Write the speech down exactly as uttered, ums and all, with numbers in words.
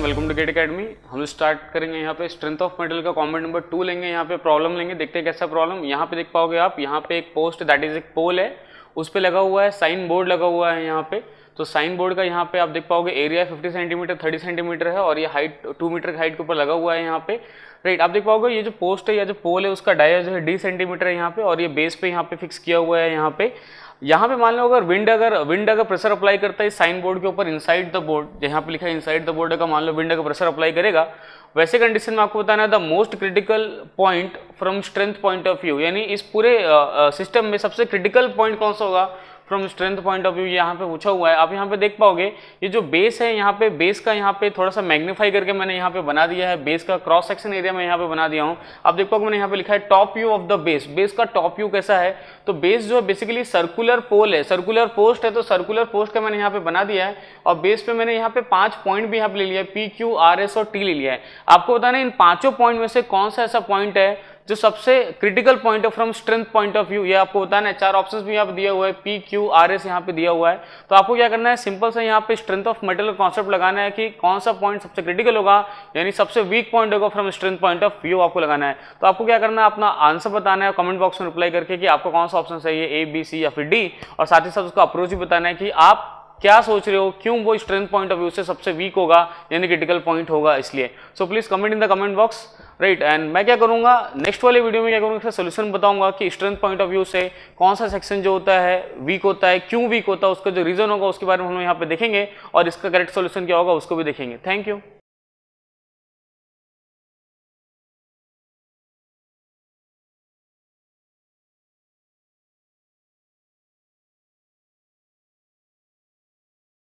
Welcome to GATE academy. हम start करेंगे यहाँ पे स्ट्रेंथ ऑफ मेटल का कॉमेंट नंबर टू लेंगे। यहाँ पे प्रॉब्लम लेंगे, देखते हैं कैसा प्रॉब्लम। यहाँ पे देख पाओगे आप, यहाँ पे एक पोस्ट दैट इज एक पोल है, उस पे लगा हुआ है साइन बोर्ड लगा हुआ है यहाँ पे। तो साइन बोर्ड का यहाँ पे आप देख पाओगे area fifty centimetre thirty centimetre है और ये हाइट टू मीटर की हाइट के ऊपर लगा हुआ है यहाँ पे। राइट, आप देख पाओगे ये जो पोस्ट है या जो पोल है उसका डाया जो है डी सेंटीमीटर है यहाँ पे और ये बेस पे यहाँ पे फिक्स किया हुआ है यहाँ पे। यहाँ पे मान लो अगर विंड अगर विंड अगर प्रेशर अप्लाई करता है साइन बोर्ड के ऊपर इनसाइड द बोर्ड, यहाँ पे लिखा है इनसाइड द बोर्ड का, मान लो विंड अगर प्रेशर अप्लाई करेगा, वैसे कंडीशन में आपको बताना है the most critical point from strength point of view, यानी इस पूरे सिस्टम uh, में सबसे क्रिटिकल पॉइंट कौन सा होगा from strength point of view, यहाँ पे पूछा हुआ है। आप यहाँ पे देख पाओगे ये जो बेस है यहाँ पे, बेस का यहाँ पे थोड़ा सा मैग्नीफाई करके मैंने यहाँ पे बना दिया है, बेस का क्रॉस सेक्शन एरिया में यहाँ पे बना दिया हूँ। आप देख पाओगे मैंने यहाँ पे लिखा है top view of the base. Base का टॉप व्यू कैसा है, तो बेस जो है बेसिकली सर्कुलर पोल है, सर्कुलर पोस्ट है, तो सर्कुलर पोस्ट का मैंने यहाँ पे बना दिया है और बेस पे मैंने यहाँ पे पांच पॉइंट भी यहाँ पे ले लिया है, पी क्यू आर एस और टी ले लिया है। आपको बताना है इन पांचों पॉइंट में से कौन सा ऐसा पॉइंट है जो सबसे क्रिटिकल पॉइंट है from strength point of view, ये आपको बताना है। चार ऑप्शंस भी यहाँ पे दिया हुआ है, पी क्यू आर एस यहाँ पे दिया हुआ है। तो आपको क्या करना है, सिंपल से यहाँ पे स्ट्रेंथ ऑफ मेटल का कॉन्सेप्ट लगाना है कि कौन सा पॉइंट सबसे क्रिटिकल होगा, यानी सबसे वीक पॉइंट होगा from strength point of view आपको लगाना है। तो आपको क्या करना है, अपना आंसर बताना है कमेंट बॉक्स में रिप्लाई करके कि आपको कौन सा ऑप्शन चाहिए, ए बी सी या फिर डी, और साथ ही साथ उसका अप्रोच भी बताना है कि आप क्या सोच रहे हो, क्यों वो स्ट्रेंथ पॉइंट ऑफ व्यू से सबसे वीक होगा यानी क्रिटिकल पॉइंट होगा इसलिए। So please comment in the comment box. Right, and मैं क्या करूंगा नेक्स्ट वाले वीडियो में क्या करूंगा, इसका सोल्यूशन बताऊंगा कि स्ट्रेंथ पॉइंट ऑफ व्यू से कौन सा सेक्शन जो होता है वीक होता है, क्यों वीक होता है, उसका जो रीजन होगा उसके बारे में हम यहाँ पे देखेंगे और इसका करेक्ट सोल्यूशन क्या होगा उसको भी देखेंगे। Thank you.